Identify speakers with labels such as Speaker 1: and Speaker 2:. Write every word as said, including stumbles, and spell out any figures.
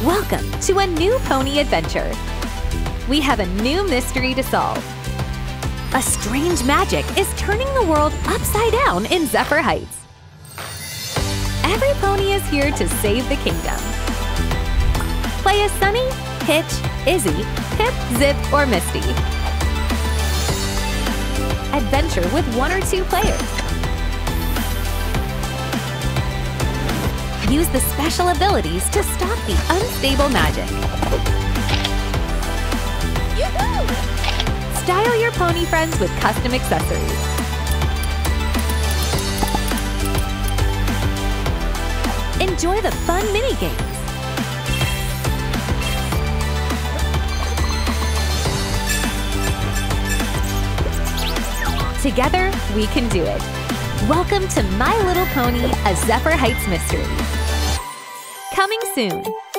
Speaker 1: Welcome to a new pony adventure. We have a new mystery to solve. A strange magic is turning the world upside down in Zephyr Heights. Every pony is here to save the kingdom. Play as Sunny, Hitch, Izzy, Pip, Zip, or Misty. Adventure with one or two players. Use the special abilities to stop the unstable magic. Yoo-hoo! Style your pony friends with custom accessories. Enjoy the fun mini-games. Together, we can do it. Welcome to My Little Pony, a Zephyr Heights mystery. Coming soon.